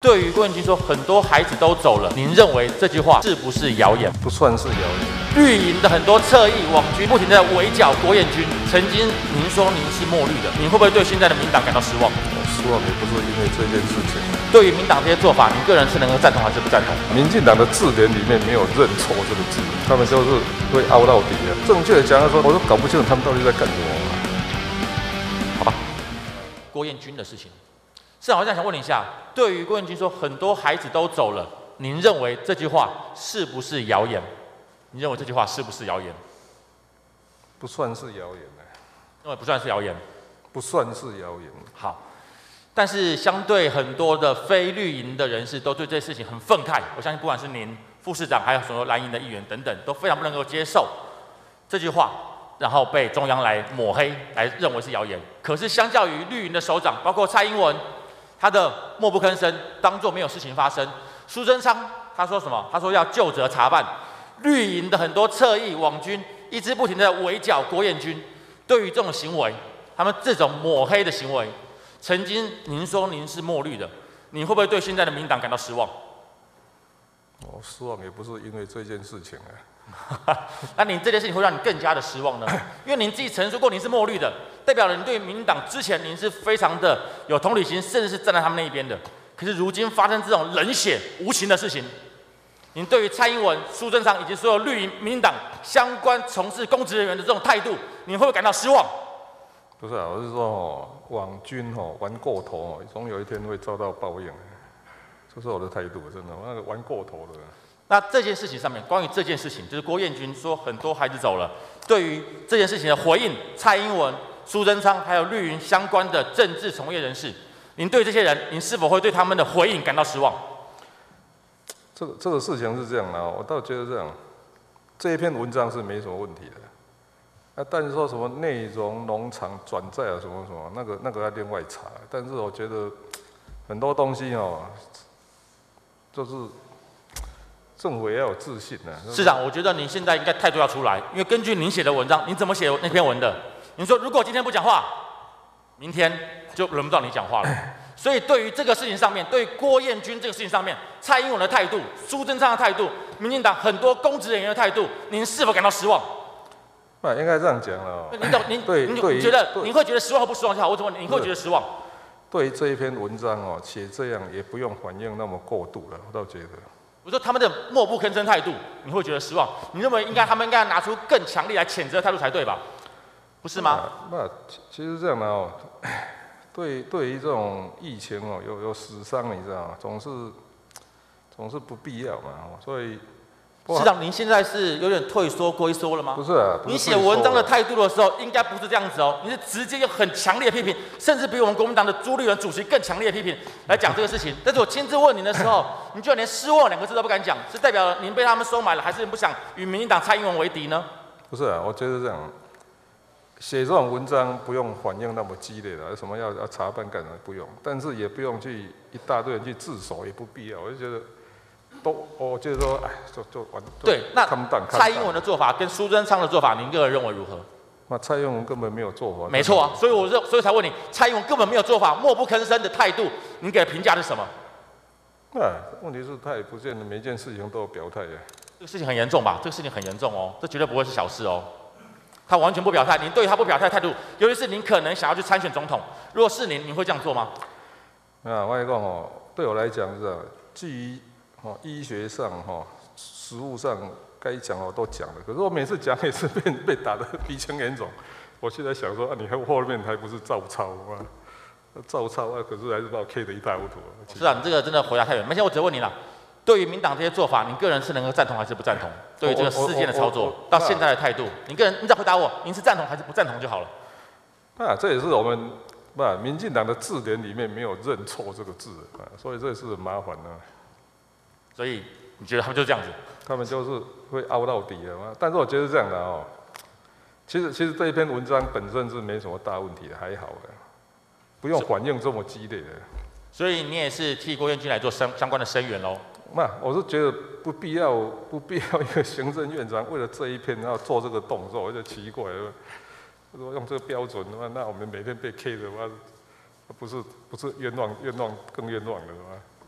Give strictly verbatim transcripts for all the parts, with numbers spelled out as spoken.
对于郭彦均说很多孩子都走了，您认为这句话是不是谣言？ 不算是谣言。 绿营的很多侧翼网军不停地围剿郭彦均，曾经您说您是墨绿的，您会不会对现在的民党感到失望？ 我失望也不是因为这件事情。 对于民党这些做法，您个人是能够赞同还是不赞同？ 民进党的字典里面没有认错这个字，他们就是会凹到底的。正确的讲来说，我都搞不清楚他们到底在干什么。 好吧，郭彦均的事情，市长，我想问你一下，对于郭彦均说很多孩子都走了，您认为这句话是不是谣言？你认为这句话是不是谣言？ 不算是谣言呢。 认为不算是谣言， 不算是谣言。 好，但是相对很多的非绿营的人士都对这事情很愤慨，我相信不管是您副市长，还有很多蓝营的议员等等，都非常不能够接受这句话，然后被中央来抹黑，来认为是谣言。可是相较于绿营的首长，包括蔡英文，他的默不吭声，当作没有事情发生。苏贞昌他说什么？他说要就责查办。绿营的很多侧翼网军一直不停地围剿郭彦均，对于这种行为，他们这种抹黑的行为，曾经您说您是墨绿的，你会不会对现在的民党感到失望？ 我失望也不是因为这件事情啊。 那您这件事情会让你更加的失望呢？因为您自己曾说过您是墨绿的，代表了你对民进党之前您是非常的有同理心，甚至是站在他们那一边的。可是如今发生这种冷血无情的事情，您对于蔡英文、苏贞昌以及所有绿营、民进党相关从事公职人员的这种态度，你会不会感到失望？ 不是啊，我是说哦，网军哦玩过头哦，总有一天会遭到报应。这是我的态度，真的，那个玩过头的。 那这件事情上面，关于这件事情，就是郭彦均说很多孩子走了，对于这件事情的回应，蔡英文、苏贞昌还有绿营相关的政治从业人士，您对这些人，您是否会对他们的回应感到失望？ 这个这个事情是这样的，我倒觉得这样，这一篇文章是没什么问题的，啊，但是说什么内容农场转载啊什么什么，那个那个要另外查。但是我觉得很多东西哦，就是政府也要有自信呢。 市长，我觉得您现在应该态度要出来，因为根据您写的文章，您怎么写那篇文的？您说如果今天不讲话，明天就轮不到你讲话了。所以对于这个事情上面，对于郭彦均这个事情上面，蔡英文的态度、苏贞昌的态度、民进党很多公职人员的态度，您是否感到失望？ 那应该这样讲了哦。 您懂您对您对觉得您会觉得失望或不失望就好？我怎么你会觉得失望？ 对于这一篇文章哦，写这样也不用反应那么过度了，我倒觉得。 我说他们的默不吭声态度，你会觉得失望？你认为应该他们应该拿出更强力来谴责态度才对吧？不是吗？ 那, 那其实这样的哦，对对于这种疫情哦，有有死伤，你知道吗？总是总是不必要嘛，所以。 市长，您现在是有点退缩龟缩了吗？ 不是啊，不是你写文章的态度的时候，应该不是这样子哦，你是直接用很强烈的批评，甚至比我们国民党的朱立伦主席更强烈的批评来讲这个事情。但是我亲自问您的时候，你居然连失望两个字都不敢讲，是代表您被他们收买了，还是不想与民进党蔡英文为敌呢？ 不是啊，我觉得这样，写这种文章不用反应那么激烈的，什么要要查办干什么不用，但是也不用去一大堆人去自首，也不必要，我就觉得。都，我觉得说，哎，就就完。 对，那蔡英文的做法跟苏贞昌的做法，您个人认为如何？ 那蔡英文根本没有做法。 没错啊，所以我认，所以才问你，蔡英文根本没有做法，默不吭声的态度，您给的评价是什么？ 那问题是，他也不见得每件事情都有表态呀。 这个事情很严重吧？这个事情很严重哦，这绝对不会是小事哦。他完全不表态，您对于他不表态态度，尤其是您可能想要去参选总统，如果是您，您会这样做吗？ 啊，我跟你讲哦，对我来讲是这样，基于。哦，医学上哈，实务上该讲的我都讲了，可是我每次讲每次被被打得鼻青脸肿。我现在想说啊，你还后面还不是照抄吗？照抄啊，可是还是把我 K 得一塌糊涂。 是啊，你这个真的回答太远。没事，我只问你了，对于民党这些做法，你个人是能够赞同还是不赞同？对于这个事件的操作到现在的态度，你个人你只要回答我，您是赞同还是不赞同就好了。 啊，这也是我们不民进党的字典里面没有认错这个字啊，所以这是很麻烦的。 所以你觉得他们就是这样子？ 他们就是会凹到底的嘛。但是我觉得这样的哦，其实其实这一篇文章本身是没什么大问题的，还好的，不用反应这么激烈的。 所以你也是替郭彦均来做相相关的声援喽？ 那我是觉得不必要，不必要一个行政院长为了这一篇要做这个动作，我就奇怪了。如果用这个标准的话，那我们每天被 K 的话，不是不是冤枉冤枉更冤枉的吗？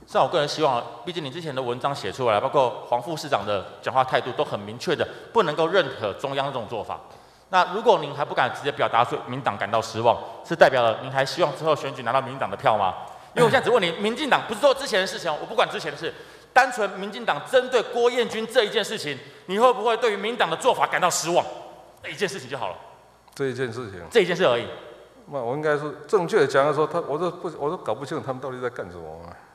像我个人希望，毕竟你之前的文章写出来，包括黄副市长的讲话态度都很明确的，不能够认可中央这种做法。那如果您还不敢直接表达对民党感到失望，是代表了您还希望之后选举拿到民党的票吗？因为我现在只问你，民进党不是说之前的事情，我不管之前的事，单纯民进党针对郭彦均这一件事情，你会不会对于民党的做法感到失望？这一件事情就好了。 这一件事情， 这一件事而已。 那我应该是正确的讲说，他我都不，我都搞不清楚他们到底在干什么。